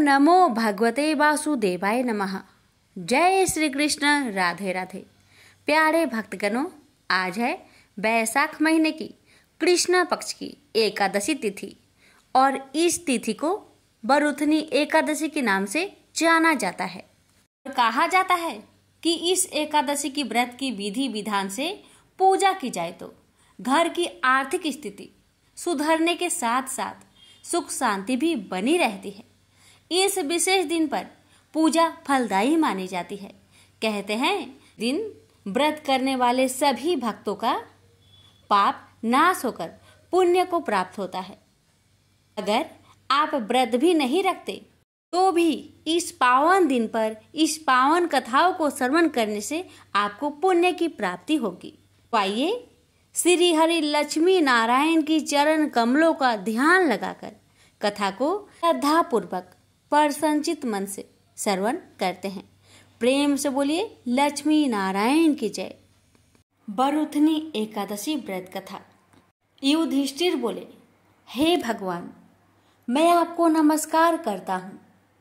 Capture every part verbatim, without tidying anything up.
नमो भगवते वासुदेवाय नमः। जय श्री कृष्ण, राधे राधे। प्यारे भक्तगणों, आज है बैसाख महीने की कृष्ण पक्ष की एकादशी तिथि और इस तिथि को बरुथनी एकादशी के नाम से जाना जाता है। कहा जाता है कि इस एकादशी की व्रत की विधि विधान से पूजा की जाए तो घर की आर्थिक स्थिति सुधरने के साथ साथ सुख शांति भी बनी रहती है। इस विशेष दिन पर पूजा फलदायी मानी जाती है। कहते हैं दिन व्रत करने वाले सभी भक्तों का पाप नाश होकर पुण्य को प्राप्त होता है। अगर आप व्रत भी नहीं रखते तो भी इस पावन दिन पर इस पावन कथाओं को श्रवण करने से आपको पुण्य की प्राप्ति होगी। तो आइए श्री हरि लक्ष्मी नारायण की चरण कमलों का ध्यान लगाकर कथा को श्रद्धा पूर्वक प्रसन्नचित मन से श्रवण करते हैं। प्रेम से बोलिए लक्ष्मी नारायण की जय। बरुथनी एकादशी व्रत कथा। युधिष्ठिर बोले, हे भगवान, मैं आपको नमस्कार करता हूँ।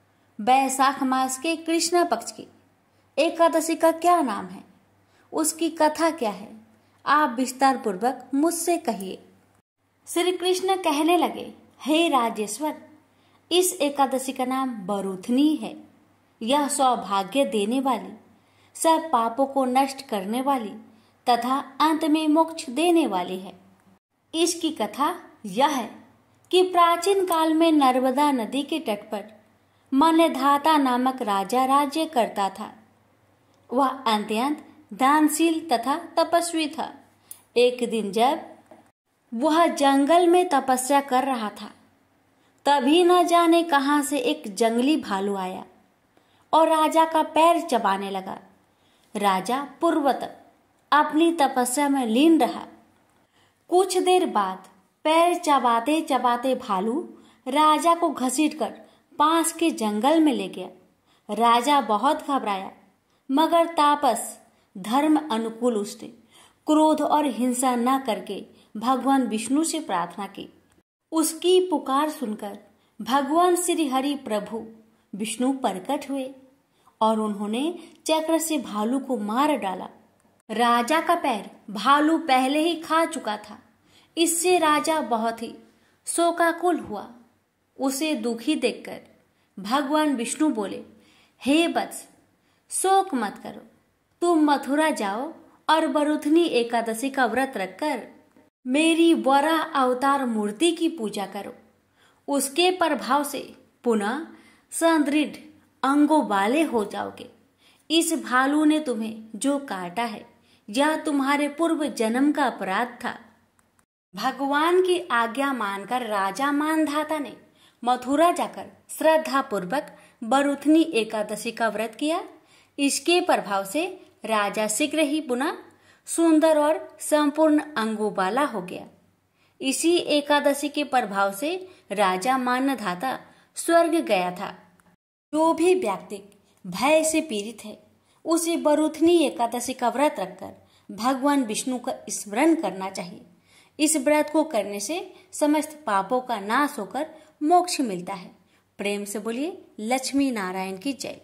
बैसाख मास के कृष्ण पक्ष की एकादशी का क्या नाम है, उसकी कथा क्या है, आप विस्तार पूर्वक मुझसे कहिए। श्री कृष्ण कहने लगे, हे राजेश्वर, इस एकादशी का नाम बरुथनी है। यह सौभाग्य देने वाली, सब पापों को नष्ट करने वाली तथा अंत में मोक्ष देने वाली है। इसकी कथा यह है कि प्राचीन काल में नर्मदा नदी के तट पर मल्यधाता नामक राजा राज्य करता था। वह अत्यंत दानशील तथा तपस्वी था। एक दिन जब वह जंगल में तपस्या कर रहा था, तभी न जाने कहां से एक जंगली भालू आया और राजा का पैर चबाने लगा। राजा पूर्ववत अपनी तपस्या में लीन रहा। कुछ देर बाद पैर चबाते चबाते भालू राजा को घसीटकर पास के जंगल में ले गया। राजा बहुत घबराया, मगर तापस धर्म अनुकूल उसने क्रोध और हिंसा न करके भगवान विष्णु से प्रार्थना की। उसकी पुकार सुनकर भगवान श्री हरि प्रभु विष्णु प्रकट हुए और उन्होंने चक्र से भालू को मार डाला। राजा का पैर भालू पहले ही खा चुका था। इससे राजा बहुत ही शोकाकुल हुआ। उसे दुखी देखकर भगवान विष्णु बोले, हे वत्स, शोक मत करो, तुम मथुरा जाओ और बरुथनी एकादशी का व्रत रखकर मेरी वराह अवतार मूर्ति की पूजा करो। उसके प्रभाव से पुनः सुदृढ़ अंगों वाले हो जाओगे। इस भालू ने तुम्हें जो काटा है, यह तुम्हारे पूर्व जन्म का अपराध था। भगवान की आज्ञा मानकर राजा मानधाता ने मथुरा जाकर श्रद्धा पूर्वक बरुथनी एकादशी का व्रत किया। इसके प्रभाव से राजा शीघ्र ही पुनः सुंदर और संपूर्ण अंगों वाला हो गया। इसी एकादशी के प्रभाव से राजा मानधाता स्वर्ग गया था। जो भी व्यक्ति भय से पीड़ित है, उसे बरुथनी एकादशी का व्रत रखकर भगवान विष्णु का स्मरण करना चाहिए। इस व्रत को करने से समस्त पापों का नाश होकर मोक्ष मिलता है। प्रेम से बोलिए लक्ष्मी नारायण की जय।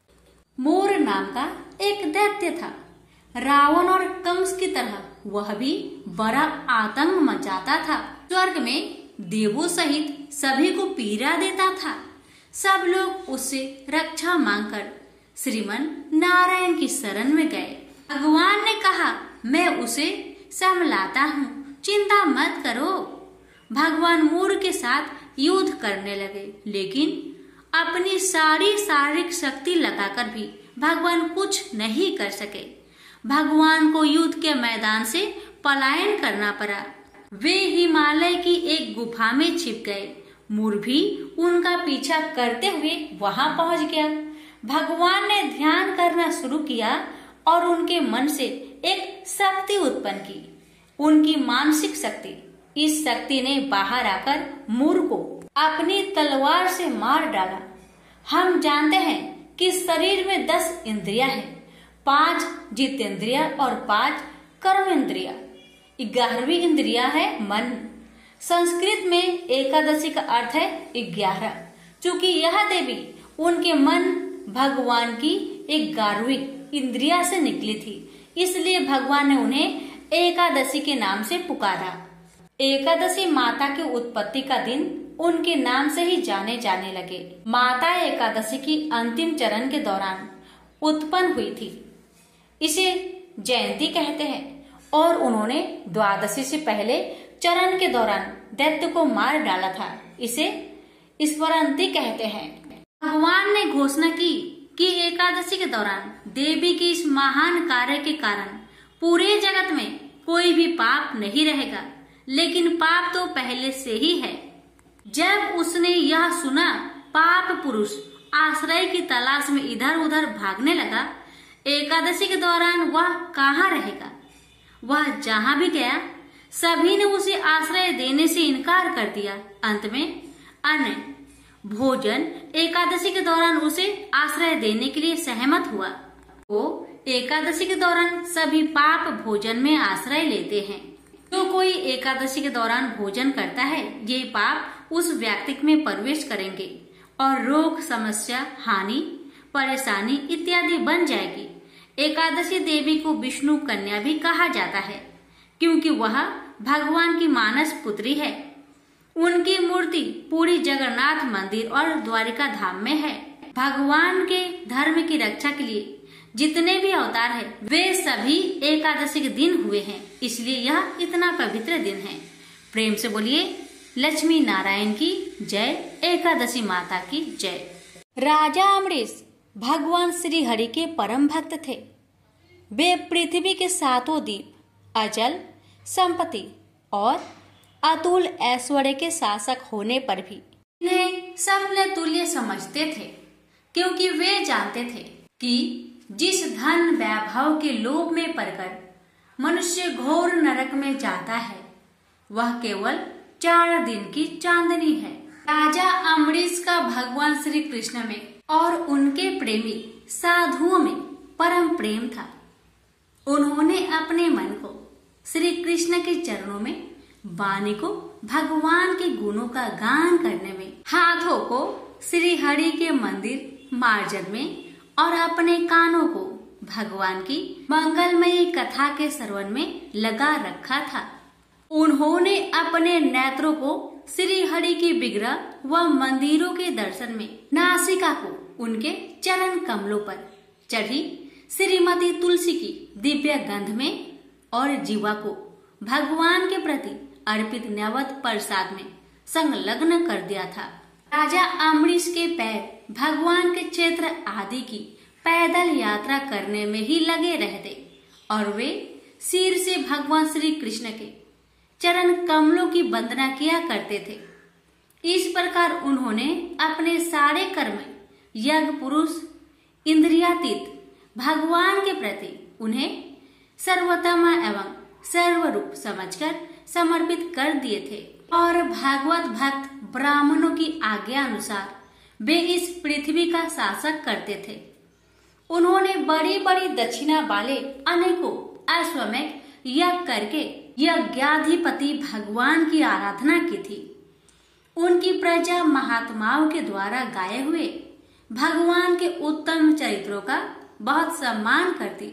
मोर नाम का एक दैत्य था। रावण और कंस की तरह वह भी बड़ा आतंक मचाता था। स्वर्ग में देवों सहित सभी को पीड़ा देता था। सब लोग उससे रक्षा मांगकर श्रीमन नारायण की शरण में गए। भगवान ने कहा, मैं उसे संभलाता हूँ, चिंता मत करो। भगवान मोर के साथ युद्ध करने लगे, लेकिन अपनी सारी शारीरिक शक्ति लगाकर भी भगवान कुछ नहीं कर सके। भगवान को युद्ध के मैदान से पलायन करना पड़ा। वे हिमालय की एक गुफा में छिप गए। मोर भी उनका पीछा करते हुए वहां पहुंच गया। भगवान ने ध्यान करना शुरू किया और उनके मन से एक शक्ति उत्पन्न की, उनकी मानसिक शक्ति। इस शक्ति ने बाहर आकर मोर को अपनी तलवार से मार डाला। हम जानते हैं कि शरीर में दस इंद्रियां हैं, पांच जितेंद्रिया और पांच कर्म इंद्रिया। ग्यारहवीं इंद्रिया है मन। संस्कृत में एकादशी का अर्थ है ग्यारह, चूंकि यह देवी उनके मन भगवान की एक गार्विक इंद्रिया से निकली थी, इसलिए भगवान ने उन्हें एकादशी के नाम से पुकारा। एकादशी माता की उत्पत्ति का दिन उनके नाम से ही जाने जाने लगे। माता एकादशी की अंतिम चरण के दौरान उत्पन्न हुई थी, इसे जयंती कहते हैं, और उन्होंने द्वादशी से पहले चरण के दौरान दैत्य को मार डाला था, इसे स्मरणती कहते हैं। भगवान ने घोषणा की कि एकादशी के दौरान देवी के इस महान कार्य के कारण पूरे जगत में कोई भी पाप नहीं रहेगा, लेकिन पाप तो पहले से ही है। जब उसने यह सुना, पाप पुरुष आश्रय की तलाश में इधर उधर भागने लगा। एकादशी के दौरान वह कहाँ रहेगा? वह जहाँ भी गया सभी ने उसे आश्रय देने से इनकार कर दिया। अंत में अन्न भोजन एकादशी के दौरान उसे आश्रय देने के लिए सहमत हुआ। वो एकादशी के दौरान सभी पाप भोजन में आश्रय लेते हैं। जो कोई एकादशी के दौरान भोजन करता है, ये पाप उस व्यक्ति में प्रवेश करेंगे और रोग, समस्या, हानि, परेशानी इत्यादि बन जाएगी। एकादशी देवी को विष्णु कन्या भी कहा जाता है, क्योंकि वह भगवान की मानस पुत्री है। उनकी मूर्ति पूरी जगन्नाथ मंदिर और द्वारिका धाम में है। भगवान के धर्म की रक्षा के लिए जितने भी अवतार है, वे सभी एकादशी के दिन हुए हैं, इसलिए यह इतना पवित्र दिन है। प्रेम से बोलिए लक्ष्मी नारायण की जय, एकादशी माता की जय। राजा अमरीश भगवान श्री हरि के परम भक्त थे। वे पृथ्वी के सातों द्वीप, अचल संपत्ति और अतुल ऐश्वर्य के शासक होने पर भी इन्हें सपने तुल्य समझते थे, क्योंकि वे जानते थे कि जिस धन वैभव के लोभ में पड़कर मनुष्य घोर नरक में जाता है, वह केवल चार दिन की चांदनी है। राजा अमरीश का भगवान श्री कृष्ण में और उनके प्रेमी साधुओं में परम प्रेम था। उन्होंने अपने मन को श्री कृष्ण के चरणों में, वाणी को भगवान के गुणों का गान करने में, हाथों को श्री हरि के मंदिर मार्जन में और अपने कानों को भगवान की मंगलमयी कथा के श्रवण में लगा रखा था। उन्होंने अपने नेत्रों को श्री हरि के विग्रह व मंदिरों के दर्शन में, नासिका को उनके चरण कमलों पर चढ़ी श्रीमती तुलसी की दिव्य गंध में और जीवा को भगवान के प्रति अर्पित नैवेद्य प्रसाद में संलग्न कर दिया था। राजा अमरीश के पैर भगवान के क्षेत्र आदि की पैदल यात्रा करने में ही लगे रहते और वे सिर से भगवान श्री कृष्ण के चरण कमलों की वंदना किया करते थे। इस प्रकार उन्होंने अपने सारे कर्म यज्ञ पुरुष इंद्रियातीत भगवान के प्रति उन्हें सर्वोत्तम एवं सर्वरूप समझकर समर्पित कर दिए थे और भागवत भक्त ब्राह्मणों की आज्ञा अनुसार वे इस पृथ्वी का शासक करते थे। उन्होंने बड़ी बड़ी दक्षिणा वाले अनेकों अश्वमेध यज्ञ करके यज्ञाधिपति भगवान की आराधना की थी। उनकी प्रजा महात्माओं के द्वारा गाए हुए भगवान के उत्तम चरित्रों का बहुत सम्मान करती,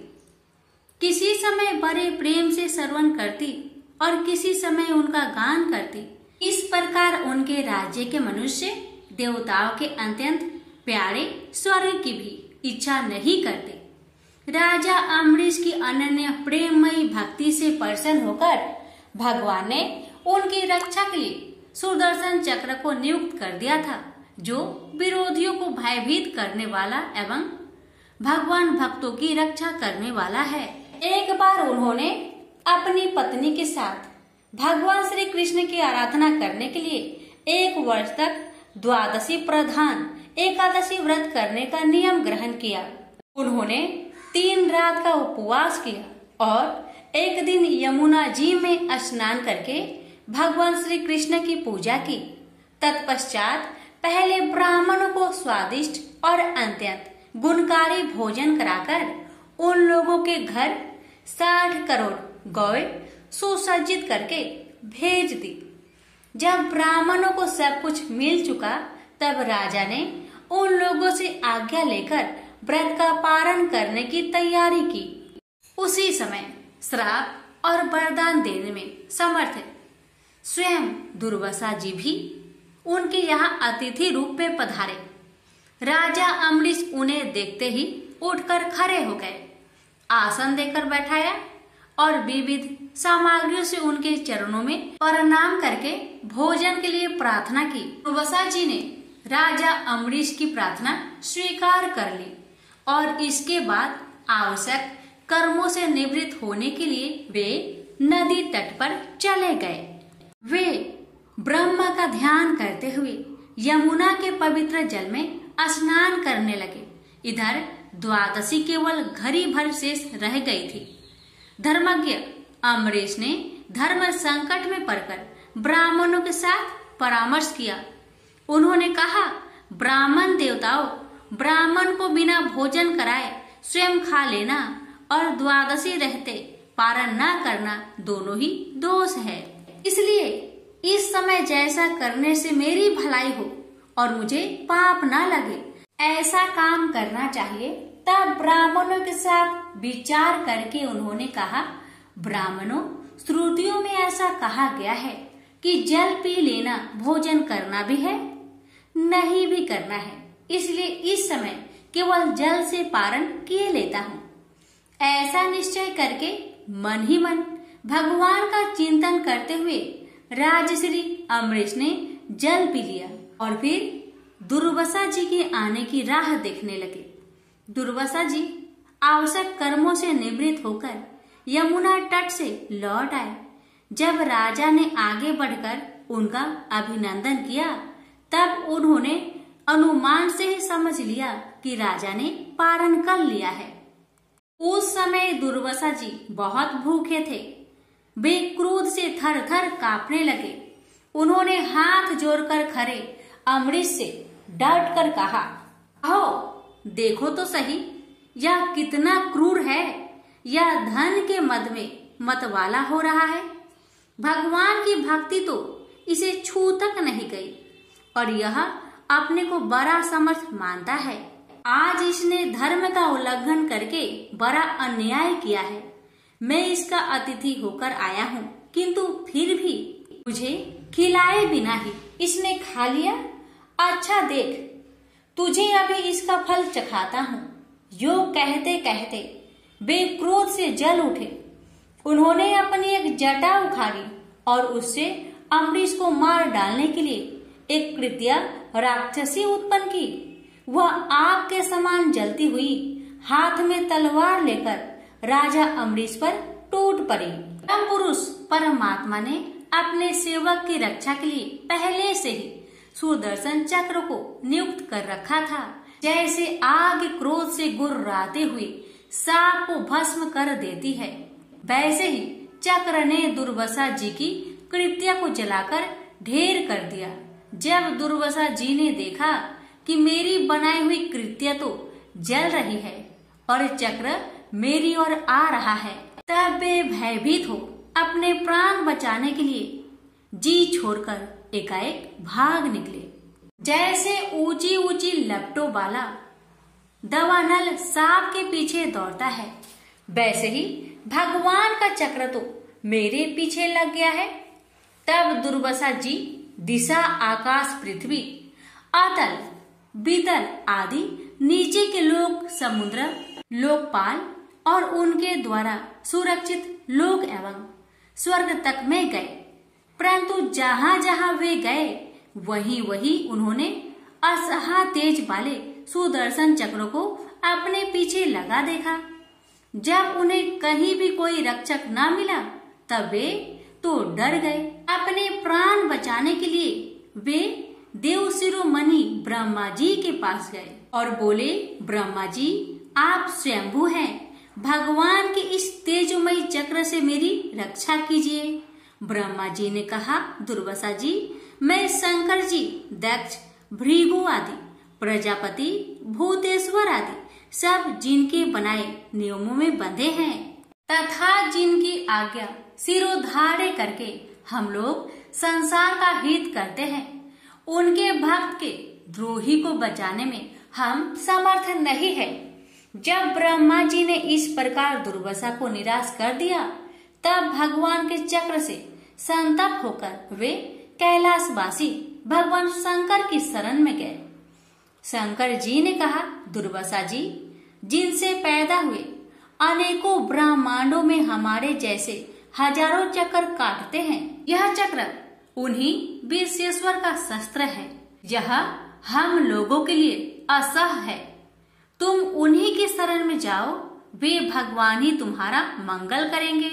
किसी समय बड़े प्रेम से श्रवण करती और किसी समय उनका गान करती। इस प्रकार उनके राज्य के मनुष्य देवताओं के अत्यंत प्यारे स्वर्ग की भी इच्छा नहीं करते। राजा अमरीश की अनन्य प्रेममयी भक्ति से प्रसन्न होकर भगवान ने उनकी रक्षा के लिए सुदर्शन चक्र को नियुक्त कर दिया था, जो विरोधियों को भयभीत करने वाला एवं भगवान भक्तों की रक्षा करने वाला है। एक बार उन्होंने अपनी पत्नी के साथ भगवान श्री कृष्ण की आराधना करने के लिए एक वर्ष तक द्वादशी प्रधान एकादशी व्रत करने का नियम ग्रहण किया। उन्होंने तीन रात का उपवास किया और एक दिन यमुना जी में स्नान करके भगवान श्री कृष्ण की पूजा की। तत्पश्चात पहले ब्राह्मणों को स्वादिष्ट और अत्यंत गुणकारी भोजन कराकर उन लोगों के घर साठ करोड़ गौए सुसज्जित करके भेज दी। जब ब्राह्मणों को सब कुछ मिल चुका तब राजा ने उन लोगों से आज्ञा लेकर व्रत का पारण करने की तैयारी की। उसी समय श्राप और वरदान देने में समर्थ स्वयं दुर्वासा जी भी उनके यहाँ अतिथि रूप में पधारे। राजा अम्बरीश उन्हें देखते ही उठकर खड़े हो गए, आसन देकर बैठाया और विविध सामग्रियों से उनके चरणों में प्रणाम करके भोजन के लिए प्रार्थना की। दुर्वासा जी ने राजा अम्बरीश की प्रार्थना स्वीकार कर ली और इसके बाद आवश्यक कर्मों से निवृत्त होने के लिए वे नदी तट पर चले गए। वे ब्रह्मा का ध्यान करते हुए यमुना के पवित्र जल में स्नान करने लगे। इधर द्वादशी केवल घड़ी भर शेष रह गई थी। धर्मज्ञ अम्बरीश ने धर्म संकट में पड़कर ब्राह्मणों के साथ परामर्श किया। उन्होंने कहा, ब्राह्मण देवताओं, ब्राह्मण को बिना भोजन कराए स्वयं खा लेना और द्वादशी रहते पारण न करना दोनों ही दोष है। इसलिए इस समय जैसा करने से मेरी भलाई हो और मुझे पाप न लगे, ऐसा काम करना चाहिए। तब ब्राह्मणों के साथ विचार करके उन्होंने कहा, ब्राह्मणों, श्रुतियों में ऐसा कहा गया है कि जल पी लेना भोजन करना भी है, नहीं भी करना है। इसलिए इस समय केवल जल से पारण किए लेता हूँ। ऐसा निश्चय करके मन ही मन भगवान का चिंतन करते हुए राजश्री अम्बरीश ने जल पी लिया और फिर दुर्वासा जी के आने की राह देखने लगे। दुर्वासा जी आवश्यक कर्मों से निवृत्त होकर यमुना तट से लौट आए। जब राजा ने आगे बढ़कर उनका अभिनंदन किया, तब उन्होंने अनुमान से ही समझ लिया कि राजा ने पारण कर लिया है। उस समय दुर्वासा जी बहुत भूखे थे। वे क्रोध से थर थर कांपने लगे। उन्होंने हाथ जोड़कर खड़े अम्बरीश से डट कर कहा, आओ देखो तो सही, यह कितना क्रूर है। यह धन के मद में मतवाला हो रहा है। भगवान की भक्ति तो इसे छू तक नहीं गई और यह अपने को बड़ा समर्थ मानता है। आज इसने धर्म का उल्लंघन करके बड़ा अन्याय किया है। मैं इसका अतिथि होकर आया हूँ, किंतु फिर भी मुझे खिलाए बिना ही इसने खा लिया। अच्छा देख, तुझे अभी इसका फल चखाता हूँ। यो कहते कहते वे क्रोध से जल उठे। उन्होंने अपनी एक जटा उखाड़ी और उससे अम्बरीश को मार डालने के लिए एक कृत्या राक्षसी उत्पन्न की। वह आग के समान जलती हुई हाथ में तलवार लेकर राजा अम्बरीश पर टूट पड़ी। परम पुरुष परमात्मा ने अपने सेवक की रक्षा के लिए पहले से ही सुदर्शन चक्र को नियुक्त कर रखा था। जैसे आग क्रोध से गुर्राते हुए सांप को भस्म कर देती है, वैसे ही चक्र ने दुर्वासा जी की कृत्या को जलाकर ढेर कर दिया। जब दुर्वासा जी ने देखा कि मेरी बनाई हुई कृत्या तो जल रही है और चक्र मेरी ओर आ रहा है, तब वे भयभीत हो अपने प्राण बचाने के लिए जी छोड़कर एकाएक भाग निकले। जैसे ऊंची ऊंची लपटों वाला दवानल सांप के पीछे दौड़ता है, वैसे ही भगवान का चक्र तो मेरे पीछे लग गया है। तब दुर्वासा जी दिशा, आकाश, पृथ्वी, अतल, बीतल आदि नीचे के लोक, समुद्र, लोकपाल और उनके द्वारा सुरक्षित लोक एवं स्वर्ग तक में गए। परंतु जहाँ जहाँ वे गए वहीं वहीं उन्होंने असहा तेज वाले सुदर्शन चक्र को अपने पीछे लगा देखा। जब उन्हें कहीं भी कोई रक्षक न मिला, तब वे तो डर गए। अपने प्राण बचाने के लिए वे देव शिरोमणि ब्रह्मा जी के पास गए और बोले, ब्रह्मा जी, आप स्वयंभू हैं, भगवान के इस तेजमयी चक्र से मेरी रक्षा कीजिए। ब्रह्मा जी ने कहा, दुर्वासा जी, मैं शंकर जी, दक्ष, भृगु आदि, प्रजापति, भूतेश्वर आदि सब जिनके बनाए नियमों में बंधे हैं तथा जिनकी आज्ञा सिरोधार्य करके हम लोग संसार का हित करते हैं, उनके भक्त के द्रोही को बचाने में हम समर्थ नहीं है। जब ब्रह्मा जी ने इस प्रकार दुर्वासा को निराश कर दिया, तब भगवान के चक्र से संतप्त होकर वे कैलाशवासी भगवान शंकर की शरण में गए। शंकर जी ने कहा, दुर्वासा जी, जिनसे पैदा हुए अनेकों ब्रह्मांडों में हमारे जैसे हजारों चक्र काटते हैं, यह चक्र उन्हीं विश्वेश्वर का शस्त्र है। यह हम लोगों के लिए असह है। तुम उन्हीं की शरण में जाओ, वे भगवान ही तुम्हारा मंगल करेंगे।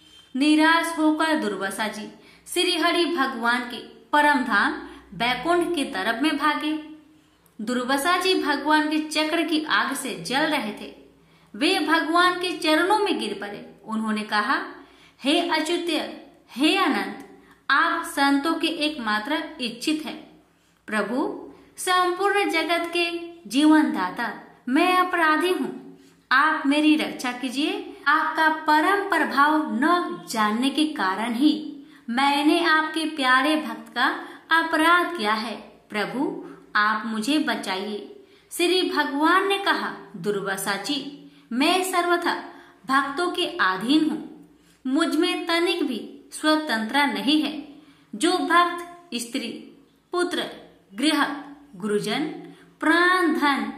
निराश होकर दुर्वासा जी श्री हरि भगवान के परम धाम बैकुंठ की तरफ में भागे। दुर्वासा जी भगवान के चक्र की आग से जल रहे थे। वे भगवान के चरणों में गिर पड़े। उन्होंने कहा, हे अच्युत, हे अनंत, आप संतों के एकमात्र इच्छित है। प्रभु, संपूर्ण जगत के जीवन दाता, मैं अपराधी हूँ, आप मेरी रक्षा कीजिए। आपका परम प्रभाव न जानने के कारण ही मैंने आपके प्यारे भक्त का अपराध किया है। प्रभु, आप मुझे बचाइए। श्री भगवान ने कहा, दुर्वासा जी, मैं सर्वथा भक्तों के अधीन हूँ। मुझ में तनिक भी स्वतंत्रता नहीं है। जो भक्त स्त्री, पुत्र, गृह, गुरुजन, प्राण, धन,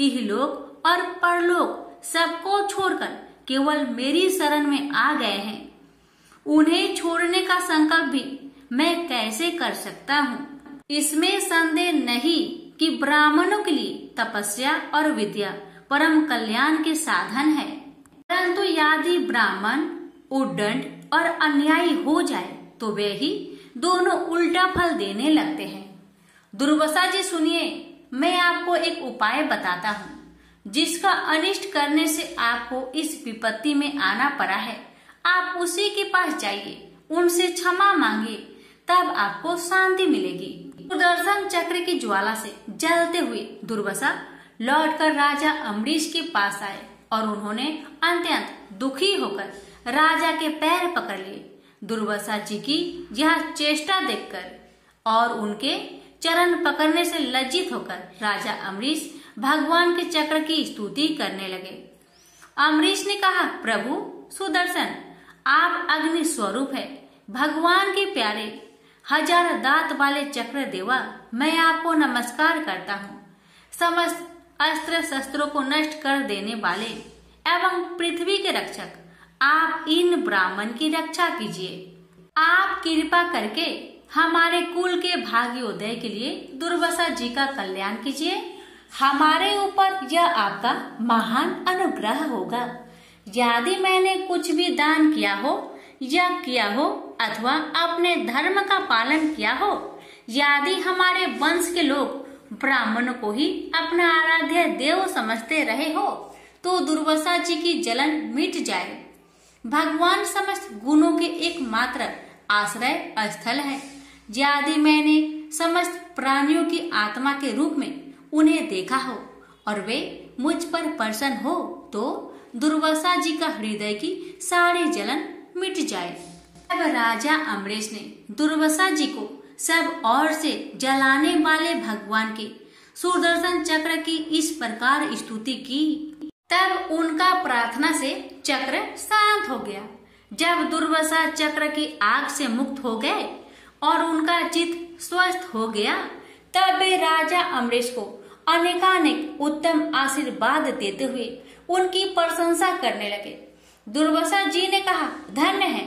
इहलोक और परलोक सबको छोड़कर केवल मेरी शरण में आ गए हैं, उन्हें छोड़ने का संकल्प भी मैं कैसे कर सकता हूँ। इसमें संदेह नहीं कि ब्राह्मणों के लिए तपस्या और विद्या परम कल्याण के साधन है, परंतु यदि ब्राह्मण उद्दंड और अन्यायी हो जाए तो वे ही दोनों उल्टा फल देने लगते हैं। दुर्वासा जी सुनिए, मैं आपको एक उपाय बताता हूँ जिसका अनिष्ट करने से आपको इस विपत्ति में आना पड़ा है। आप उसी के पास जाइए, उनसे क्षमा मांगिए, तब आपको शांति मिलेगी। सुदर्शन चक्र की ज्वाला से जलते हुए दुर्वासा लौटकर राजा अम्बरीश के पास आए और उन्होंने अत्यंत दुखी होकर राजा के पैर पकड़ लिए। दुर्वासा जी की यह चेष्टा देखकर और उनके चरण पकड़ने से लज्जित होकर राजा अम्बरीश भगवान के चक्र की स्तुति करने लगे। अम्बरीश ने कहा, प्रभु सुदर्शन, आप अग्नि स्वरूप है, भगवान के प्यारे हजार दांत वाले चक्र देवा, मैं आपको नमस्कार करता हूँ। समस्त अस्त्र शस्त्रों को नष्ट कर देने वाले एवं पृथ्वी के रक्षक, आप इन ब्राह्मण की रक्षा कीजिए। आप कृपा करके हमारे कुल के भाग्योदय के लिए दुर्वासा जी का कल्याण कीजिए। हमारे ऊपर यह आपका महान अनुग्रह होगा। यदि मैंने कुछ भी दान किया हो या किया हो अथवा अपने धर्म का पालन किया हो, यदि हमारे वंश के लोग ब्राह्मणों को ही अपना आराध्य देव समझते रहे हो, तो दुर्वासा जी की जलन मिट जाए। भगवान समस्त गुणों के एकमात्र आश्रय स्थल है। यदि मैंने समस्त प्राणियों की आत्मा के रूप में उन्हें देखा हो और वे मुझ पर प्रसन्न हो, तो दुर्वासा जी का हृदय की सारी जलन मिट जाए। अब राजा अम्बरीश ने दुर्वासा जी को सब ओर से जलाने वाले भगवान के सुदर्शन चक्र की इस प्रकार स्तुति की। तब उनका प्रार्थना से चक्र शांत हो गया। जब दुर्वासा चक्र की आग से मुक्त हो गए और उनका चित्त स्वस्थ हो गया, तब वे राजा अम्बरीश को अनेकानेक उत्तम आशीर्वाद देते हुए उनकी प्रशंसा करने लगे। दुर्वासा जी ने कहा, धन्य है,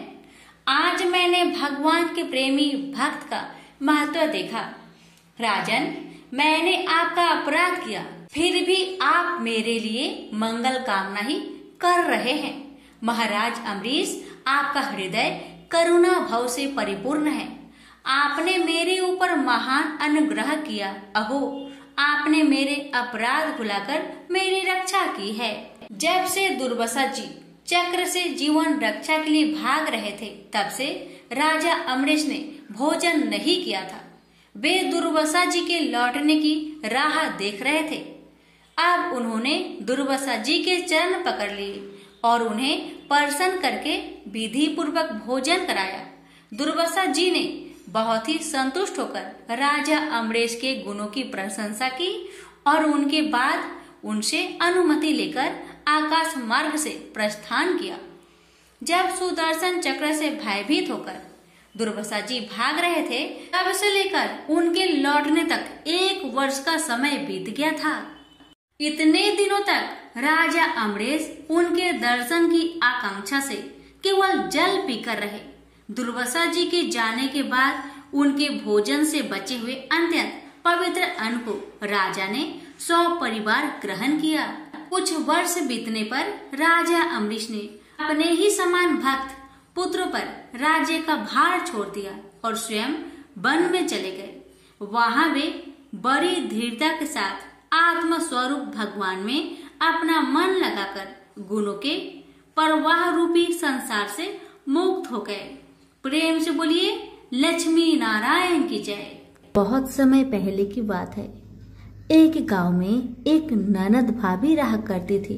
आज मैंने भगवान के प्रेमी भक्त का महत्व देखा। राजन, मैंने आपका अपराध किया, फिर भी आप मेरे लिए मंगल कामना ही कर रहे हैं। महाराज अम्बरीश, आपका हृदय करुणा भाव से परिपूर्ण है। आपने मेरे ऊपर महान अनुग्रह किया। अहो, आपने मेरे अपराध भुलाकर मेरी रक्षा की है। जब से दुर्वासा जी चक्र से जीवन रक्षा के लिए भाग रहे थे, तब से राजा अम्बरीश ने भोजन नहीं किया था। वे दुर्वासा जी के लौटने की राह देख रहे थे। अब उन्होंने दुर्वासा जी के चरण पकड़ लिए और उन्हें प्रसन्न करके विधि पूर्वक भोजन कराया। दुर्वासा जी ने बहुत ही संतुष्ट होकर राजा अम्बरेश के गुणों की प्रशंसा की और उनके बाद उनसे अनुमति लेकर आकाश मार्ग से प्रस्थान किया। जब सुदर्शन चक्र से भयभीत होकर दुर्वासा जी भाग रहे थे, तब से लेकर उनके लौटने तक एक वर्ष का समय बीत गया था। इतने दिनों तक राजा अम्बरेश उनके दर्शन की आकांक्षा से केवल जल पीकर रहे। दुर्वासा जी के जाने के बाद उनके भोजन से बचे हुए अत्यंत पवित्र अन्न को राजा ने सौ परिवार ग्रहण किया। कुछ वर्ष बीतने पर राजा अम्बरीश ने अपने ही समान भक्त पुत्र पर राज्य का भार छोड़ दिया और स्वयं वन में चले गए। वहां वे बड़ी धीरता के साथ आत्म स्वरूप भगवान में अपना मन लगाकर गुणों के प्रवाह रूपी संसार से मुक्त हो गए। प्रेम से बोलिए लक्ष्मी नारायण की जय। बहुत समय पहले की बात है। एक गांव में एक ननद भाभी रहा करती थी।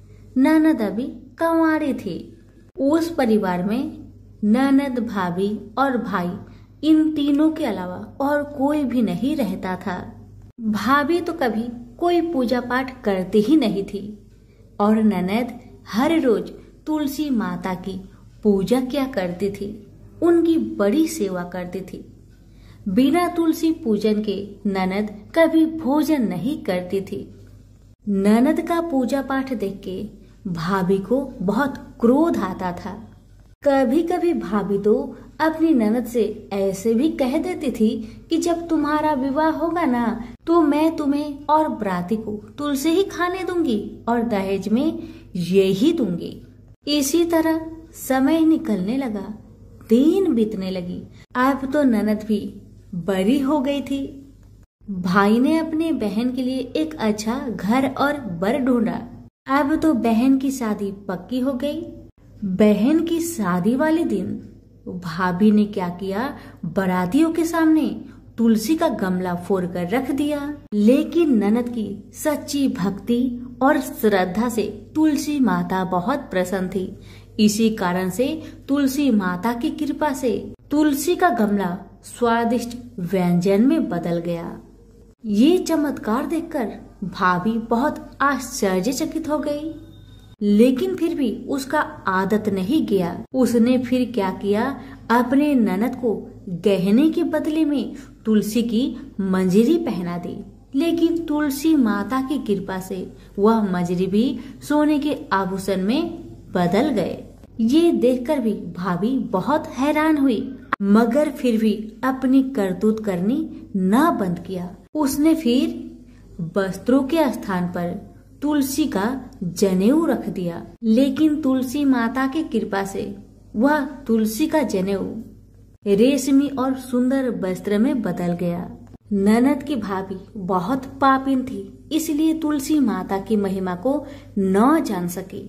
ननद अभी कंवारी थी। उस परिवार में ननद, भाभी और भाई, इन तीनों के अलावा और कोई भी नहीं रहता था। भाभी तो कभी कोई पूजा पाठ करती ही नहीं थी और ननद हर रोज तुलसी माता की पूजा किया करती थी, उनकी बड़ी सेवा करती थी। बिना तुलसी पूजन के ननद कभी भोजन नहीं करती थी। ननद का पूजा पाठ देख के भाभी को बहुत क्रोध आता था। कभी कभी भाभी तो अपनी ननद से ऐसे भी कह देती थी कि जब तुम्हारा विवाह होगा ना, तो मैं तुम्हें और बराती को तुलसी ही खाने दूंगी और दहेज में यही दूंगी। इसी तरह समय निकलने लगा, दिन बीतने लगी। अब तो ननद भी बड़ी हो गई थी। भाई ने अपने बहन के लिए एक अच्छा घर और बर ढूंढा। अब तो बहन की शादी पक्की हो गई। बहन की शादी वाले दिन भाभी ने क्या किया, बारातियों के सामने तुलसी का गमला फोड़ कर रख दिया। लेकिन ननद की सच्ची भक्ति और श्रद्धा से तुलसी माता बहुत प्रसन्न थी। इसी कारण से तुलसी माता की कृपा से तुलसी का गमला स्वादिष्ट व्यंजन में बदल गया। ये चमत्कार देखकर भाभी बहुत आश्चर्यचकित हो गई, लेकिन फिर भी उसका आदत नहीं गया। उसने फिर क्या किया, अपने ननद को गहने के बदले में तुलसी की मंजरी पहना दी। लेकिन तुलसी माता की कृपा से वह मंजरी भी सोने के आभूषण में बदल गए। ये देखकर भी भाभी बहुत हैरान हुई, मगर फिर भी अपनी करतूत करनी न बंद किया। उसने फिर वस्त्रों के स्थान पर तुलसी का जनेऊ रख दिया। लेकिन तुलसी माता की कृपा से वह तुलसी का जनेऊ रेशमी और सुंदर वस्त्र में बदल गया। ननद की भाभी बहुत पापिन थी, इसलिए तुलसी माता की महिमा को न जान सकी।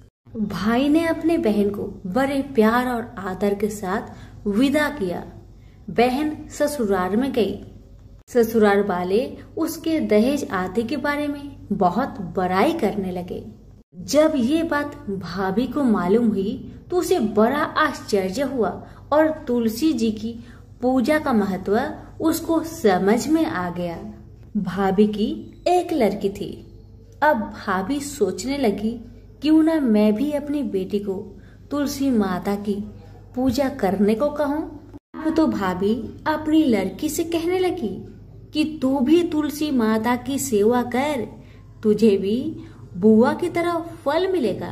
भाई ने अपने बहन को बड़े प्यार और आदर के साथ विदा किया। बहन ससुराल में गई। ससुराल वाले उसके दहेज आदि के बारे में बहुत बड़ाई करने लगे। जब ये बात भाभी को मालूम हुई तो उसे बड़ा आश्चर्य हुआ और तुलसी जी की पूजा का महत्व उसको समझ में आ गया। भाभी की एक लड़की थी। अब भाभी सोचने लगी, क्यों ना मैं भी अपनी बेटी को तुलसी माता की पूजा करने को कहूँ। अब तो भाभी अपनी लड़की से कहने लगी कि तू भी तुलसी माता की सेवा कर, तुझे भी बुआ की तरह फल मिलेगा।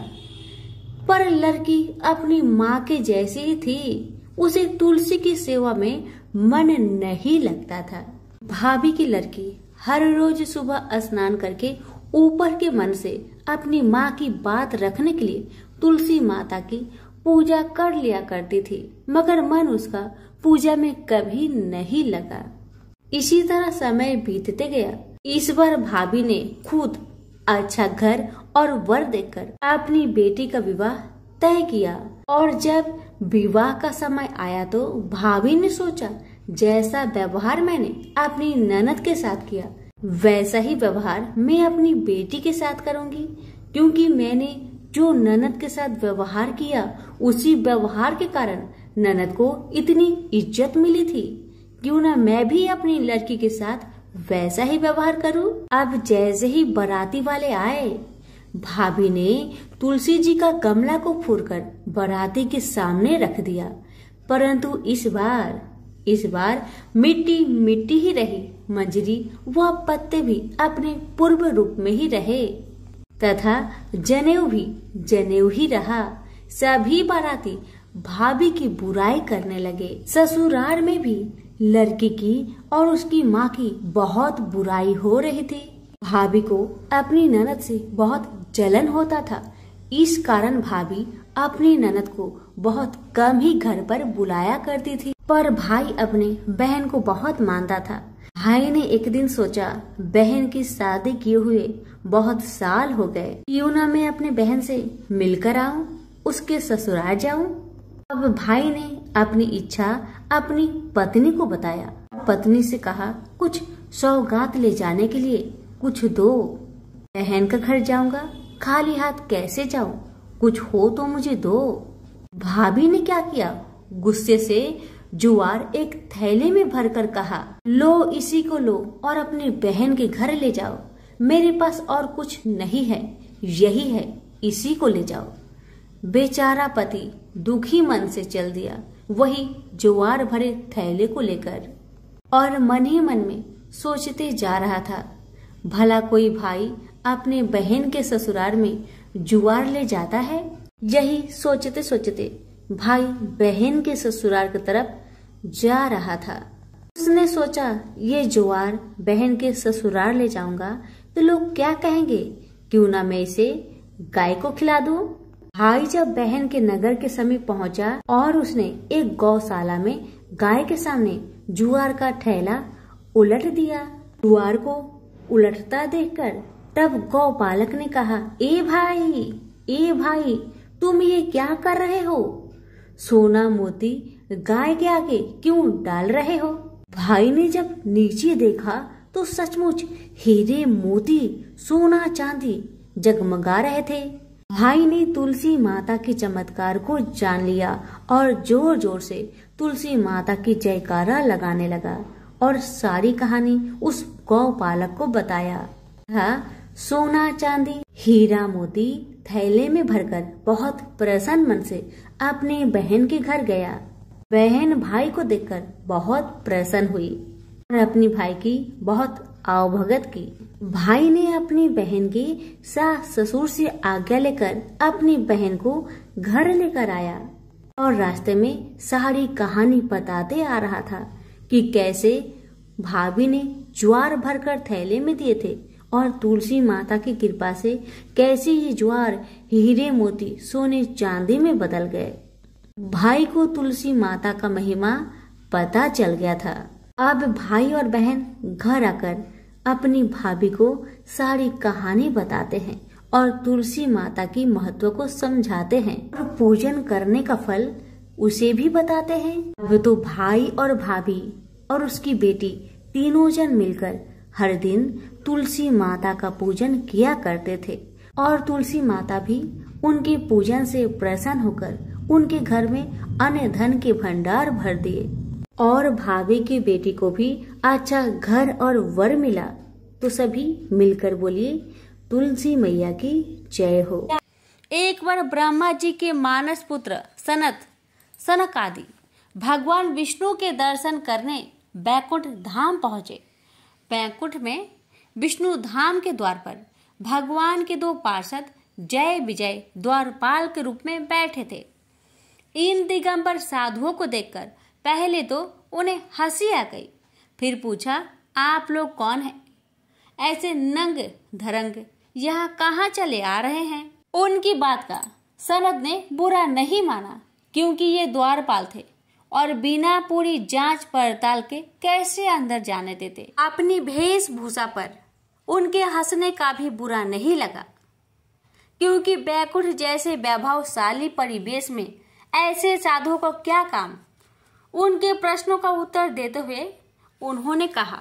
पर लड़की अपनी माँ के जैसी ही थी, उसे तुलसी की सेवा में मन नहीं लगता था। भाभी की लड़की हर रोज सुबह स्नान करके ऊपर के मन से अपनी माँ की बात रखने के लिए तुलसी माता की पूजा कर लिया करती थी, मगर मन उसका पूजा में कभी नहीं लगा। इसी तरह समय बीतते गया। इस बार भाभी ने खुद अच्छा घर और वर देखकर अपनी बेटी का विवाह तय किया। और जब विवाह का समय आया तो भाभी ने सोचा, जैसा व्यवहार मैंने अपनी ननद के साथ किया वैसा ही व्यवहार मैं अपनी बेटी के साथ करूंगी, क्योंकि मैंने जो ननद के साथ व्यवहार किया उसी व्यवहार के कारण ननद को इतनी इज्जत मिली थी, क्यों ना मैं भी अपनी लड़की के साथ वैसा ही व्यवहार करूं। अब जैसे ही बाराती वाले आए, भाभी ने तुलसी जी का गमला को फोड़कर बाराती के सामने रख दिया, परंतु इस बार इस बार मिट्टी मिट्टी ही रही। मंजरी व पत्ते भी अपने पूर्व रूप में ही रहे तथा जनेऊ भी जनेऊ ही रहा। सभी बाराती भाभी की बुराई करने लगे। ससुराल में भी लड़की की और उसकी माँ की बहुत बुराई हो रही थी। भाभी को अपनी ननद से बहुत जलन होता था। इस कारण भाभी अपनी ननद को बहुत कम ही घर पर बुलाया करती थी, पर भाई अपने बहन को बहुत मानता था। भाई ने एक दिन सोचा, बहन की शादी किए हुए बहुत साल हो गए, क्यों ना मैं अपने बहन से मिलकर आऊं, उसके ससुराल जाऊं। अब भाई ने अपनी इच्छा अपनी पत्नी को बताया। पत्नी से कहा, कुछ सौगात ले जाने के लिए कुछ दो। बहन का घर जाऊंगा, खाली हाथ कैसे जाऊं, कुछ हो तो मुझे दो। भाभी ने क्या किया, गुस्से से जुआर एक थैले में भरकर कहा, लो इसी को लो और अपनी बहन के घर ले जाओ। मेरे पास और कुछ नहीं है, यही है, इसी को ले जाओ। बेचारा पति दुखी मन से चल दिया, वही जुआर भरे थैले को लेकर, और मन ही मन में सोचते जा रहा था, भला कोई भाई अपने बहन के ससुराल में जुआर ले जाता है। यही सोचते सोचते भाई बहन के ससुराल की तरफ जा रहा था। उसने सोचा, ये जुआर बहन के ससुराल ले जाऊंगा तो लोग क्या कहेंगे, क्यों ना मैं इसे गाय को खिला दूं। भाई जब बहन के नगर के समीप पहुंचा और उसने एक गौशाला में गाय के सामने जुआर का थैला उलट दिया। जुआर को उलटता देखकर तब गौपालक ने कहा, ए भाई ए भाई तुम ये क्या कर रहे हो, सोना मोती गाय के आगे क्यों डाल रहे हो। भाई ने जब नीचे देखा तो सचमुच हीरे मोती सोना चांदी जगमगा रहे थे। भाई ने तुलसी माता के चमत्कार को जान लिया और जोर जोर से तुलसी माता की जयकारा लगाने लगा और सारी कहानी उस गौपालक को बताया। हाँ, सोना चांदी हीरा मोती थैले में भरकर बहुत प्रसन्न मन से अपने बहन के घर गया। बहन भाई को देखकर बहुत प्रसन्न हुई और अपनी भाई की बहुत आवभगत की। भाई ने अपनी बहन के सास ससुर से आज्ञा लेकर अपनी बहन को घर लेकर आया और रास्ते में सारी कहानी बताते आ रहा था कि कैसे भाभी ने ज्वार भरकर थैले में दिए थे और तुलसी माता की कृपा से कैसे ये ज्वार हीरे मोती सोने चांदी में बदल गए। भाई को तुलसी माता का महिमा पता चल गया था। अब भाई और बहन घर आकर अपनी भाभी को सारी कहानी बताते हैं और तुलसी माता की महत्व को समझाते हैं और पूजन करने का फल उसे भी बताते हैं। अब तो भाई और भाभी और उसकी बेटी तीनों जन मिलकर हर दिन तुलसी माता का पूजन किया करते थे और तुलसी माता भी उनके पूजन से प्रसन्न होकर उनके घर में अन्न धन के भंडार भर दिए और भाभी की बेटी को भी अच्छा घर और वर मिला। तो सभी मिलकर बोलिए, तुलसी मैया की जय हो। एक बार ब्रह्मा जी के मानस पुत्र सनत सनक आदि भगवान विष्णु के दर्शन करने बैकुंठ धाम पहुंचे। बैकुंठ में विष्णु धाम के द्वार पर भगवान के दो पार्षद जय विजय द्वारपाल के रूप में बैठे थे। इन दिगंबर साधुओं को देखकर पहले तो उन्हें हंसी आ गई, फिर पूछा, आप लोग कौन हैं? ऐसे नंग धरंग यहाँ कहाँ चले आ रहे हैं? उनकी बात का सनद ने बुरा नहीं माना, क्योंकि ये द्वारपाल थे और बिना पूरी जांच पड़ताल के कैसे अंदर जाने देते। अपनी वेशभूषा पर उनके हंसने का भी बुरा नहीं लगा, क्योंकि बैकुंठ जैसे वैभवशाली परिवेश में ऐसे साधुओं को क्या काम। उनके प्रश्नों का उत्तर देते हुए उन्होंने कहा,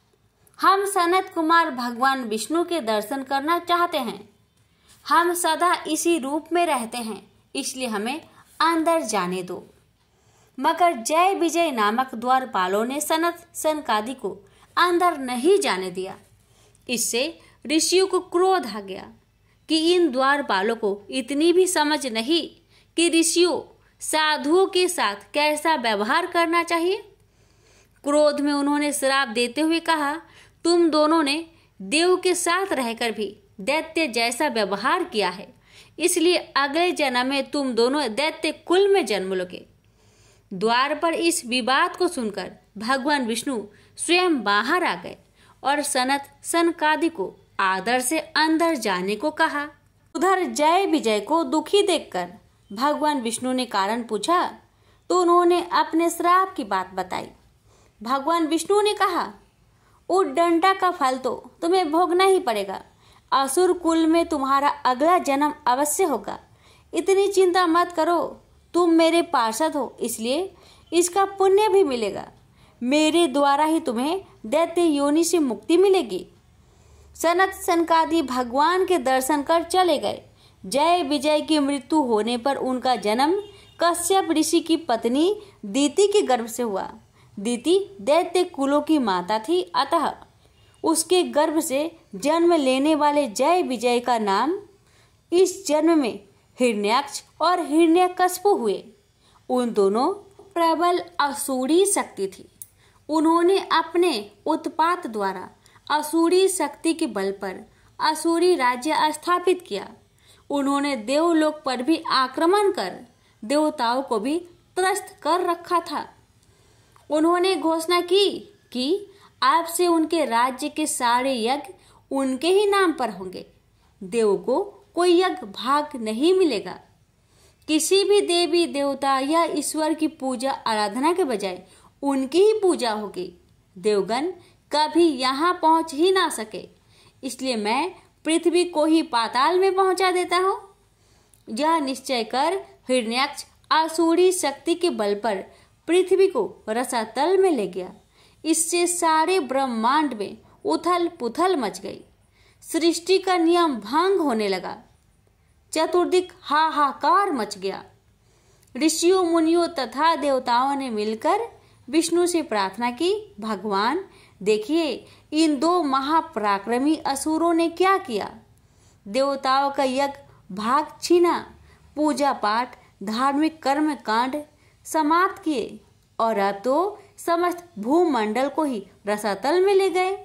हम सनत कुमार भगवान विष्णु के दर्शन करना चाहते हैं। हम सदा इसी रूप में रहते हैं, इसलिए हमें अंदर जाने दो। मगर जय विजय नामक द्वारपालों ने सनत सनकादि को अंदर नहीं जाने दिया। इससे ऋषियों को क्रोध आ गया कि इन द्वारपालों को इतनी भी समझ नहीं कि ऋषियों साधुओं के साथ कैसा व्यवहार करना चाहिए। क्रोध में उन्होंने श्राप देते हुए कहा, तुम दोनों ने देव के साथ रहकर भी दैत्य जैसा व्यवहार किया है, इसलिए अगले जन्म में तुम दोनों दैत्य कुल में जन्म लोगे। द्वार पर इस विवाद को सुनकर भगवान विष्णु स्वयं बाहर आ गए और सनत सनकादि को आदर से अंदर जाने को कहा। उधर जय विजय को दुखी देखकर भगवान विष्णु ने कारण पूछा तो उन्होंने अपने श्राप की बात बताई। भगवान विष्णु ने कहा, उद्दंडा का फल तो तुम्हें भोगना ही पड़ेगा। असुर कुल में तुम्हारा अगला जन्म अवश्य होगा। इतनी चिंता मत करो, तुम मेरे पार्षद हो, इसलिए इसका पुण्य भी मिलेगा। मेरे द्वारा ही तुम्हें दैत्य योनि से मुक्ति मिलेगी। सनत सनकादि भगवान के दर्शन कर चले गए। जय विजय की मृत्यु होने पर उनका जन्म कश्यप ऋषि की पत्नी दीति के गर्भ से हुआ। दीति दैत्य कुलों की माता थी, अतः उसके गर्भ से जन्म लेने वाले जय विजय का नाम इस जन्म में हिरण्याक्ष और हिरण्यकश्यप हुए। उन दोनों प्रबल असुरी शक्ति थी। उन्होंने अपने उत्पात द्वारा असुरी शक्ति के बल पर असुरी राज्य स्थापित किया। उन्होंने देवलोक पर भी आक्रमण कर देवताओं को भी त्रस्त कर रखा था। उन्होंने घोषणा की कि अब से उनके राज्य के सारे यज्ञ उनके ही नाम पर होंगे। देव को कोई यज्ञ भाग नहीं मिलेगा। किसी भी देवी देवता या ईश्वर की पूजा आराधना के बजाय उनकी ही पूजा होगी। देवगण कभी यहाँ पहुंच ही ना सके, इसलिए मैं पृथ्वी को ही पाताल में पहुंचा देता हूँ। यह निश्चय कर हिरण्याक्ष आसुरी शक्ति के बल पर पृथ्वी को रसातल में ले गया। इससे सारे ब्रह्मांड में उथल पुथल मच गई। सृष्टि का नियम भंग होने लगा। चतुर्दिक हाहाकार मच गया। ऋषियों मुनियों तथा देवताओं ने मिलकर विष्णु से प्रार्थना की, भगवान देखिए, इन दो महापराक्रमी असुरों ने क्या किया। देवताओं का यज्ञ भाग छीना, पूजा पाठ धार्मिक कर्म कांड समाप्त किए और अब तो समस्त भूमंडल को ही रसातल में ले गए।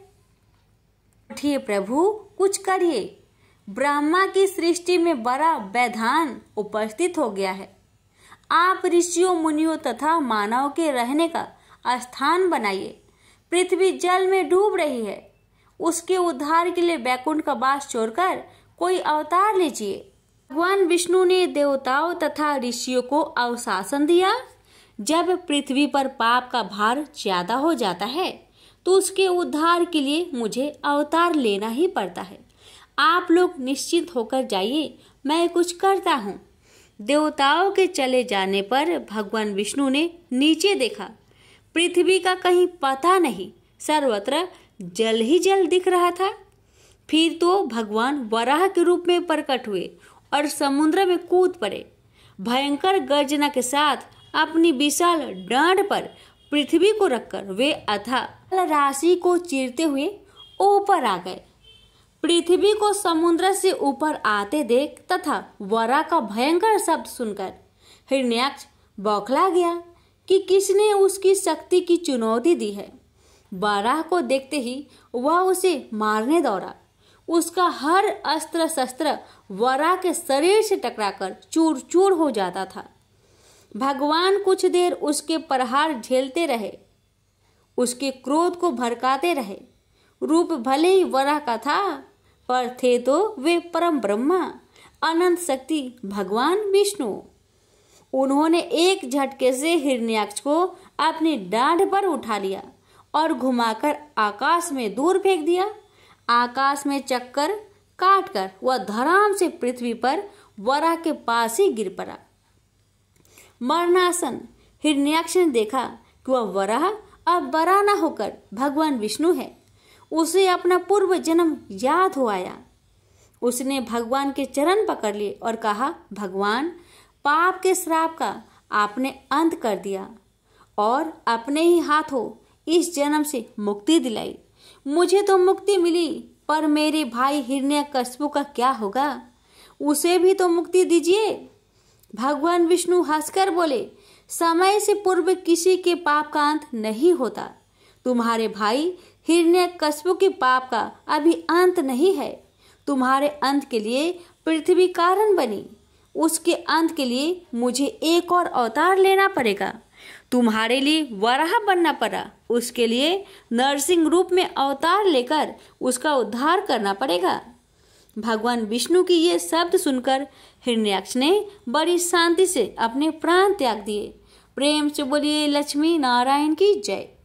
उठिए प्रभु, कुछ करिए। ब्रह्मा की सृष्टि में बड़ा व्यवधान उपस्थित हो गया है। आप ऋषियों मुनियों तथा मानव के रहने का स्थान बनाइए। पृथ्वी जल में डूब रही है। उसके उद्धार के लिए बैकुंठ का वास छोड़कर कोई अवतार लीजिए। भगवान विष्णु ने देवताओं तथा ऋषियों को अनुशासन दिया। जब पृथ्वी पर पाप का भार ज्यादा हो जाता है तो उसके उद्धार के लिए मुझे अवतार लेना ही पड़ता है। आप लोग निश्चिंत होकर जाइए, मैं कुछ करता हूँ। देवताओं के चले जाने पर भगवान विष्णु ने नीचे देखा। पृथ्वी का कहीं पता नहीं, सर्वत्र जल ही जल दिख रहा था। फिर तो भगवान वराह के रूप में प्रकट हुए और समुद्र में कूद पड़े। भयंकर गर्जना के साथ अपनी विशाल डांड पर पृथ्वी को रखकर वे अथाह राशि को चीरते हुए ऊपर आ गए। पृथ्वी को समुद्र से ऊपर आते देख तथा वराह का भयंकर शब्द सुनकर हिरण्याक्ष बौखला गया कि किसने उसकी शक्ति की चुनौती दी है। वराह को देखते ही वह उसे मारने दौड़ा। उसका हर अस्त्र शस्त्र वराह के शरीर से टकराकर चूर चूर हो जाता था। भगवान कुछ देर उसके प्रहार झेलते रहे, उसके क्रोध को भड़काते रहे। रूप भले ही वराह का था, पर थे तो वे परम ब्रह्मा अनंत शक्ति भगवान विष्णु। उन्होंने एक झटके से हिरण्याक्ष को अपनी डांड पर उठा लिया और घुमाकर आकाश में दूर फेंक दिया। आकाश में चक्कर काटकर वह धड़ाम से पृथ्वी पर वराह के पास ही गिर पड़ा। मरणासन हिरण्याक्ष ने देखा कि वह वराह अब बड़ा न होकर भगवान विष्णु है। उसे अपना पूर्व जन्म याद हो आया। उसने भगवान के चरण पकड़ लिए और कहा, भगवान, पाप के श्राप का आपने अंत कर दिया। और अपने ही हाथों इस जन्म से मुक्ति दिलाई। मुझे तो मुक्ति मिली, पर मेरे भाई हिरण्यकश्यप का क्या होगा? उसे भी तो मुक्ति दीजिए। भगवान विष्णु हंसकर बोले, समय से पूर्व किसी के पाप का अंत नहीं होता। तुम्हारे भाई हिरण्यकश्यप के पाप का अभी अंत नहीं है। तुम्हारे अंत के लिए पृथ्वी कारण बनी, उसके अंत के लिए मुझे एक और अवतार लेना पड़ेगा। तुम्हारे लिए वराह बनना पड़ा, उसके लिए नरसिंह रूप में अवतार लेकर उसका उद्धार करना पड़ेगा। भगवान विष्णु की ये शब्द सुनकर हिरण्याक्ष ने बड़ी शांति से अपने प्राण त्याग दिए। प्रेम से बोलिए लक्ष्मी नारायण की जय।